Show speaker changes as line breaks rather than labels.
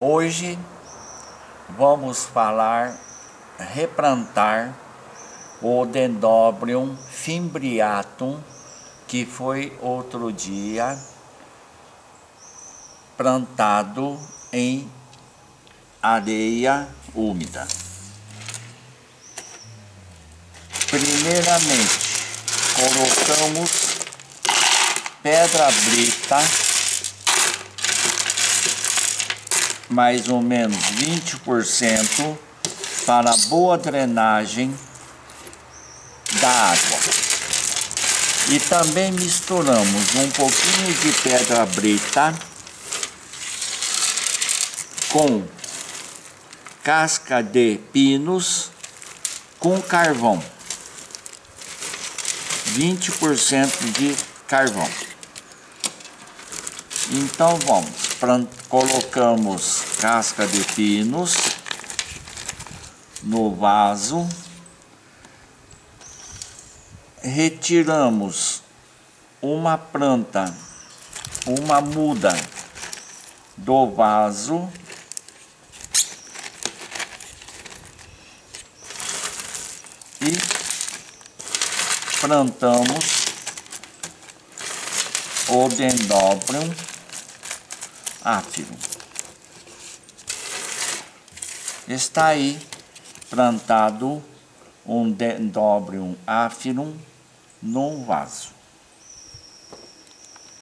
Hoje vamos replantar o Dendrobium fimbriatum, que foi outro dia plantado em areia úmida. Primeiramente, colocamos pedra brita, mais ou menos 20%, para boa drenagem da água. E também misturamos um pouquinho de pedra brita com casca de pinos com carvão. 20% de carvão. Então colocamos casca de pinos no vaso, retiramos uma planta, uma muda do vaso e plantamos o Dendrobium aphyllum. Está aí plantado um Dendrobium aphyllum num vaso.